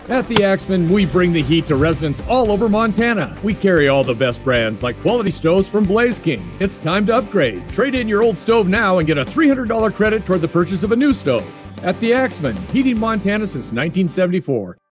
At the Axmen, we bring the heat to residents all over Montana. We carry all the best brands like quality stoves from Blaze King. It's time to upgrade. Trade in your old stove now and get a $300 credit toward the purchase of a new stove. At the Axmen, heating Montana since 1974.